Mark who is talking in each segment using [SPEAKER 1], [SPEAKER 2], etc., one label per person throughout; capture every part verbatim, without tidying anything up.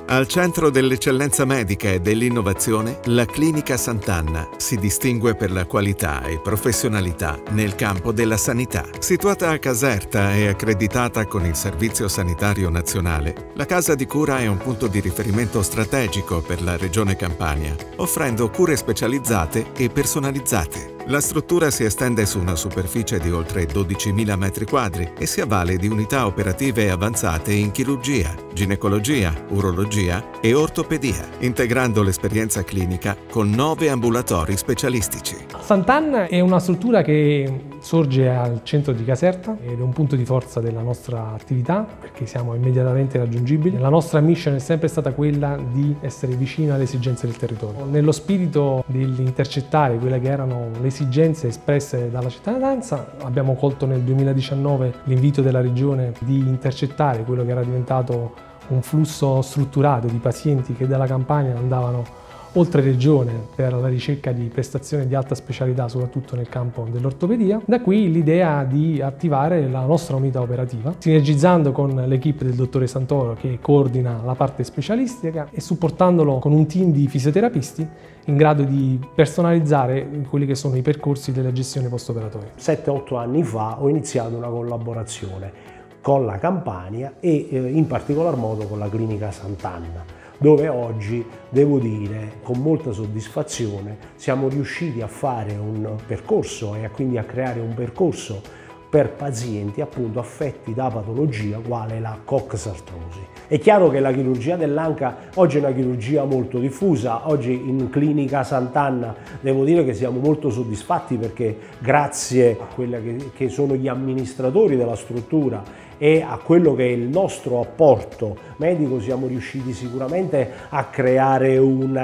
[SPEAKER 1] Al centro dell'eccellenza medica e dell'innovazione, la Clinica Sant'Anna si distingue per la qualità e professionalità nel campo della sanità. Situata a Caserta e accreditata con il Servizio Sanitario Nazionale, la casa di cura è un punto di riferimento strategico per la Regione Campania, offrendo cure specializzate e personalizzate. La struttura si estende su una superficie di oltre dodicimila metri quadri e si avvale di unità operative avanzate in chirurgia, ginecologia, urologia e ortopedia, integrando l'esperienza clinica con nove ambulatori specialistici.
[SPEAKER 2] Sant'Anna è una struttura che sorge al centro di Caserta ed è un punto di forza della nostra attività perché siamo immediatamente raggiungibili. La nostra mission è sempre stata quella di essere vicino alle esigenze del territorio. Nello spirito dell'intercettare quelle che erano le esigenze espresse dalla cittadinanza, abbiamo colto nel duemiladiciannove l'invito della Regione di intercettare quello che era diventato un flusso strutturato di pazienti che dalla Campania andavano oltre regione per la ricerca di prestazioni di alta specialità, soprattutto nel campo dell'ortopedia. Da qui l'idea di attivare la nostra unità operativa, sinergizzando con l'equipe del dottore Santoro che coordina la parte specialistica e supportandolo con un team di fisioterapisti in grado di personalizzare quelli che sono i percorsi della gestione post-operatoria.
[SPEAKER 3] sette otto anni fa ho iniziato una collaborazione con la Campania e eh, in particolar modo con la Clinica Sant'Anna, dove oggi, devo dire, con molta soddisfazione siamo riusciti a fare un percorso e quindi a creare un percorso per pazienti appunto affetti da patologia quale la coxartrosi. È chiaro che la chirurgia dell'anca oggi è una chirurgia molto diffusa. Oggi in Clinica Sant'Anna devo dire che siamo molto soddisfatti perché grazie a quelli che, che sono gli amministratori della struttura e a quello che è il nostro apporto medico siamo riusciti sicuramente a creare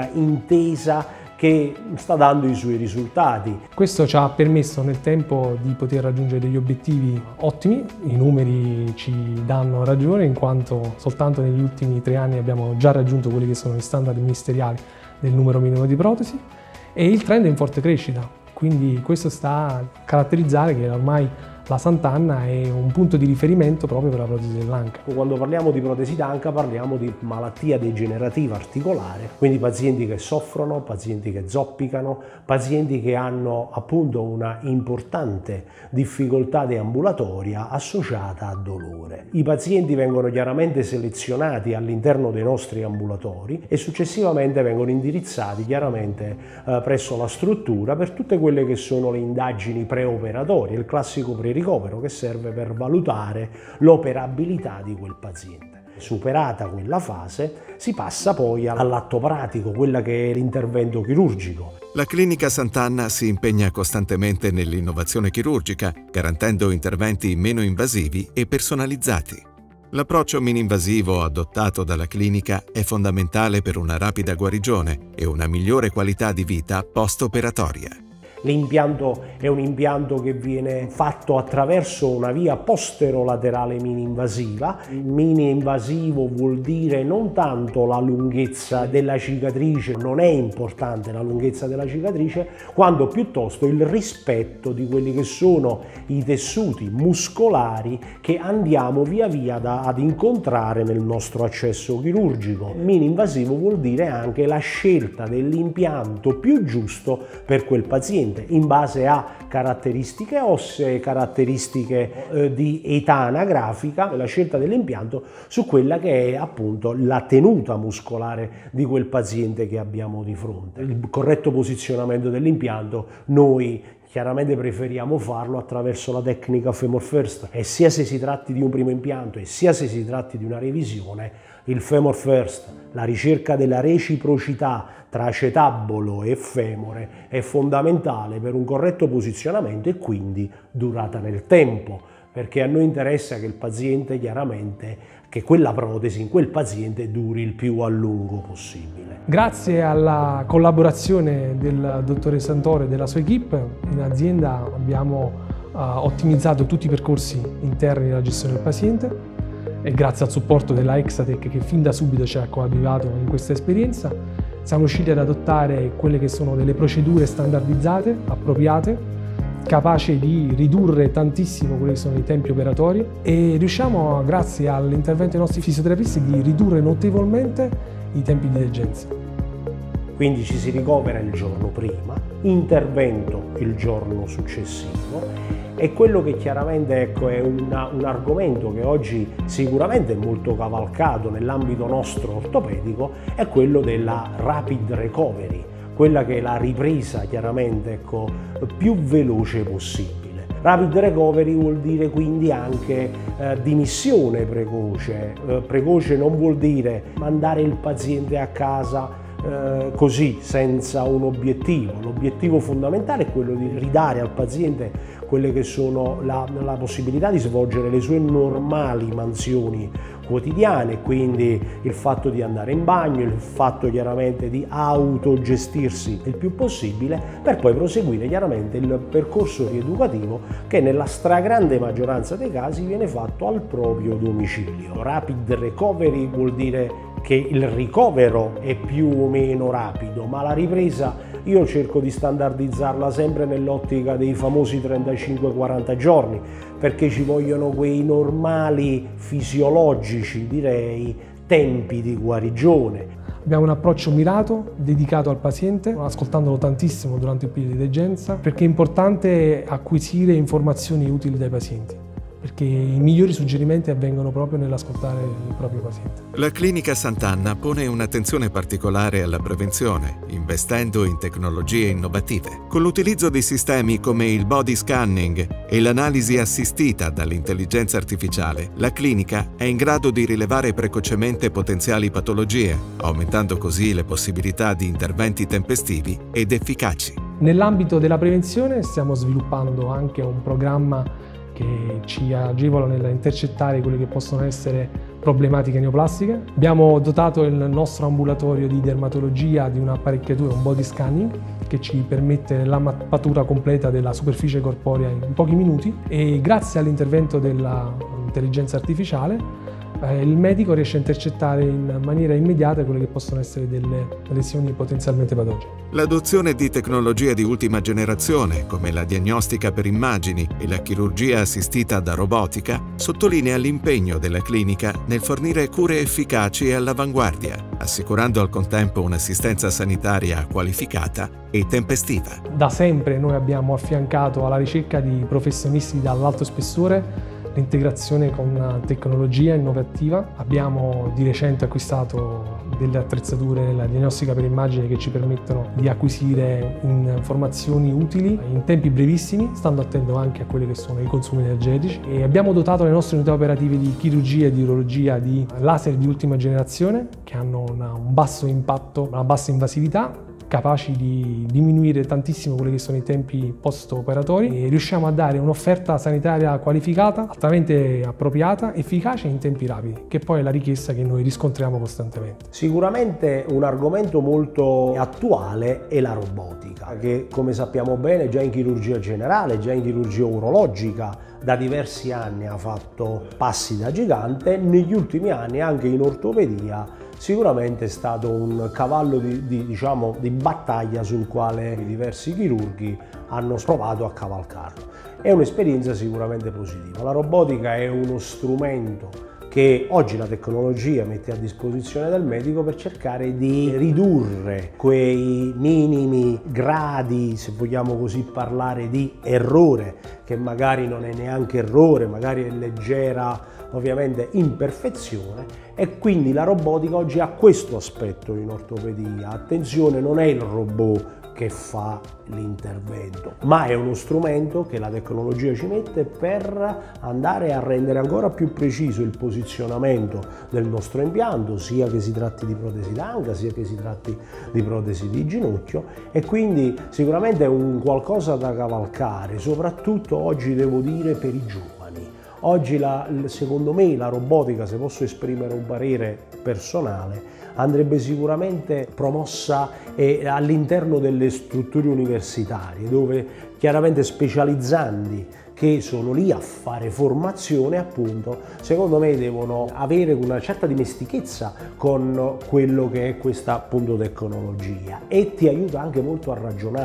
[SPEAKER 3] un'intesa che sta dando i suoi risultati.
[SPEAKER 2] Questo ci ha permesso nel tempo di poter raggiungere degli obiettivi ottimi, i numeri ci danno ragione in quanto soltanto negli ultimi tre anni abbiamo già raggiunto quelli che sono gli standard ministeriali del numero minimo di protesi e il trend è in forte crescita, quindi questo sta a caratterizzare che ormai la Sant'Anna è un punto di riferimento proprio per la protesi dell'anca.
[SPEAKER 3] Quando parliamo di protesi d'anca parliamo di malattia degenerativa articolare, quindi pazienti che soffrono, pazienti che zoppicano, pazienti che hanno appunto una importante difficoltà deambulatoria associata a dolore. I pazienti vengono chiaramente selezionati all'interno dei nostri ambulatori e successivamente vengono indirizzati chiaramente eh, presso la struttura per tutte quelle che sono le indagini preoperatorie, il classico pre ricovero che serve per valutare l'operabilità di quel paziente. Superata quella fase si passa poi all'atto pratico, quella che è l'intervento chirurgico.
[SPEAKER 1] La Clinica Sant'Anna si impegna costantemente nell'innovazione chirurgica, garantendo interventi meno invasivi e personalizzati. L'approccio mini-invasivo adottato dalla clinica è fondamentale per una rapida guarigione e una migliore qualità di vita post-operatoria.
[SPEAKER 3] L'impianto è un impianto che viene fatto attraverso una via posterolaterale mini-invasiva. Mini-invasivo vuol dire non tanto la lunghezza della cicatrice, non è importante la lunghezza della cicatrice, quanto piuttosto il rispetto di quelli che sono i tessuti muscolari che andiamo via via da, ad incontrare nel nostro accesso chirurgico. Mini-invasivo vuol dire anche la scelta dell'impianto più giusto per quel paziente, in base a caratteristiche ossee, caratteristiche eh, di età anagrafica, la scelta dell'impianto su quella che è appunto la tenuta muscolare di quel paziente che abbiamo di fronte. Il corretto posizionamento dell'impianto noi chiaramente preferiamo farlo attraverso la tecnica Femur First e sia se si tratti di un primo impianto e sia se si tratti di una revisione, il Femur First, la ricerca della reciprocità tra acetabolo e femore è fondamentale per un corretto posizionamento e quindi durata nel tempo, perché a noi interessa che il paziente chiaramente, che quella protesi in quel paziente duri il più a lungo possibile.
[SPEAKER 2] Grazie alla collaborazione del dottore Santoro e della sua equipe, in azienda abbiamo uh, ottimizzato tutti i percorsi interni della gestione del paziente e grazie al supporto della Exatec che fin da subito ci ha coadiuvato in questa esperienza siamo riusciti ad adottare quelle che sono delle procedure standardizzate, appropriate, capace di ridurre tantissimo quelli che sono i tempi operatori e riusciamo, grazie all'intervento dei nostri fisioterapisti, di ridurre notevolmente i tempi di degenza.
[SPEAKER 3] Quindi ci si ricovera il giorno prima, intervento il giorno successivo, e quello che chiaramente ecco, è una, un argomento che oggi sicuramente è molto cavalcato nell'ambito nostro ortopedico è quello della rapid recovery, quella che è la ripresa chiaramente ecco, più veloce possibile. Rapid recovery vuol dire quindi anche eh, dimissione precoce. Eh, precoce non vuol dire mandare il paziente a casa Eh, così, senza un obiettivo. L'obiettivo fondamentale è quello di ridare al paziente quelle che sono la, la possibilità di svolgere le sue normali mansioni quotidiane, quindi il fatto di andare in bagno, il fatto chiaramente di autogestirsi il più possibile, per poi proseguire chiaramente il percorso rieducativo che nella stragrande maggioranza dei casi viene fatto al proprio domicilio. Rapid recovery vuol dire che il ricovero è più o meno rapido, ma la ripresa io cerco di standardizzarla sempre nell'ottica dei famosi trentacinque quaranta giorni, perché ci vogliono quei normali fisiologici, direi, tempi di guarigione.
[SPEAKER 2] Abbiamo un approccio mirato, dedicato al paziente, ascoltandolo tantissimo durante il periodo di degenza, perché è importante acquisire informazioni utili dai pazienti, perché i migliori suggerimenti avvengono proprio nell'ascoltare il proprio paziente.
[SPEAKER 1] La Clinica Sant'Anna pone un'attenzione particolare alla prevenzione, investendo in tecnologie innovative. Con l'utilizzo di sistemi come il body scanning e l'analisi assistita dall'intelligenza artificiale, la clinica è in grado di rilevare precocemente potenziali patologie, aumentando così le possibilità di interventi tempestivi ed efficaci.
[SPEAKER 2] Nell'ambito della prevenzione stiamo sviluppando anche un programma che ci agevola nell'intercettare quelle che possono essere problematiche neoplastiche. Abbiamo dotato il nostro ambulatorio di dermatologia di un'apparecchiatura, un body scanning, che ci permette la mappatura completa della superficie corporea in pochi minuti, e grazie all'intervento dell'intelligenza artificiale il medico riesce a intercettare in maniera immediata quelle che possono essere delle lesioni potenzialmente patogene.
[SPEAKER 1] L'adozione di tecnologie di ultima generazione, come la diagnostica per immagini e la chirurgia assistita da robotica, sottolinea l'impegno della clinica nel fornire cure efficaci e all'avanguardia, assicurando al contempo un'assistenza sanitaria qualificata e tempestiva.
[SPEAKER 2] Da sempre noi abbiamo affiancato alla ricerca di professionisti dall'alto spessore l'integrazione con tecnologia innovativa. Abbiamo di recente acquistato delle attrezzature nella diagnostica per immagine che ci permettono di acquisire informazioni utili in tempi brevissimi, stando attento anche a quelli che sono i consumi energetici, e abbiamo dotato le nostre unità operative di chirurgia e di urologia di laser di ultima generazione che hanno una, un basso impatto, una bassa invasività, capaci di diminuire tantissimo quelli che sono i tempi post-operatori, e riusciamo a dare un'offerta sanitaria qualificata, altamente appropriata, efficace e in tempi rapidi, che poi è la richiesta che noi riscontriamo costantemente.
[SPEAKER 3] Sicuramente un argomento molto attuale è la robotica, che come sappiamo bene già in chirurgia generale, già in chirurgia urologica da diversi anni ha fatto passi da gigante. Negli ultimi anni anche in ortopedia sicuramente è stato un cavallo di, di, diciamo, di battaglia sul quale diversi chirurghi hanno provato a cavalcarlo. È un'esperienza sicuramente positiva. La robotica è uno strumento che oggi la tecnologia mette a disposizione del medico per cercare di ridurre quei minimi gradi, se vogliamo così parlare, di errore, che magari non è neanche errore, magari è leggera, ovviamente, imperfezione, e quindi la robotica oggi ha questo aspetto in ortopedia. Attenzione, non è il robot che fa l'intervento, ma è uno strumento che la tecnologia ci mette per andare a rendere ancora più preciso il posizionamento del nostro impianto, sia che si tratti di protesi d'anca, sia che si tratti di protesi di ginocchio, e quindi sicuramente è un qualcosa da cavalcare, soprattutto oggi devo dire per i giovani. Oggi la, secondo me la robotica, se posso esprimere un parere personale, andrebbe sicuramente promossa eh, all'interno delle strutture universitarie, dove chiaramente specializzandi che sono lì a fare formazione, appunto, secondo me devono avere una certa dimestichezza con quello che è questa, appunto, tecnologia, e ti aiuta anche molto a ragionare,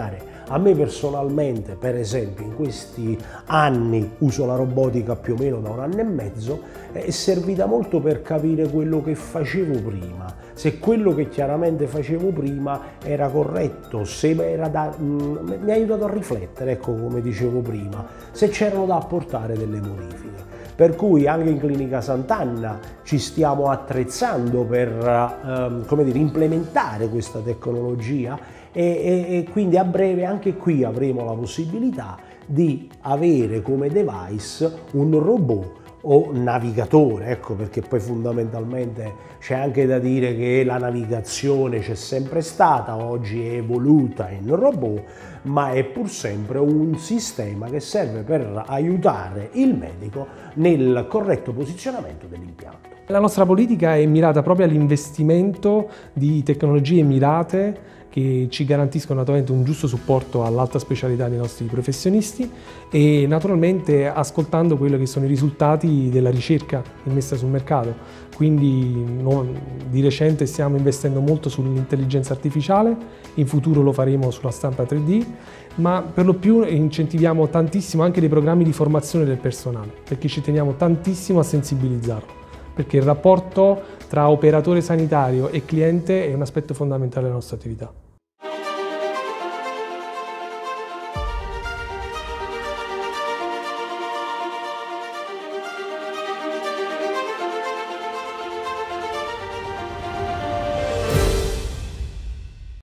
[SPEAKER 3] A me personalmente, per esempio, in questi anni uso la robotica più o meno da un anno e mezzo, è servita molto per capire quello che facevo prima, se quello che chiaramente facevo prima era corretto, se era da, mh, mi ha aiutato a riflettere, ecco, come dicevo prima, se c'erano da apportare delle modifiche. Per cui anche in Clinica Sant'Anna ci stiamo attrezzando per ehm, come dire, implementare questa tecnologia e, e, e quindi a breve anche qui avremo la possibilità di avere come device un robot o navigatore, ecco, perché poi fondamentalmente c'è anche da dire che la navigazione c'è sempre stata, oggi è evoluta in robot, ma è pur sempre un sistema che serve per aiutare il medico nel corretto posizionamento dell'impianto.
[SPEAKER 2] La nostra politica è mirata proprio all'investimento di tecnologie mirate che ci garantiscono naturalmente un giusto supporto all'alta specialità dei nostri professionisti e naturalmente ascoltando quelli che sono i risultati della ricerca immessa sul mercato. Quindi noi di recente stiamo investendo molto sull'intelligenza artificiale, in futuro lo faremo sulla stampa tre D, ma per lo più incentiviamo tantissimo anche dei programmi di formazione del personale, perché ci teniamo tantissimo a sensibilizzarlo, perché il rapporto tra operatore sanitario e cliente è un aspetto fondamentale della nostra attività.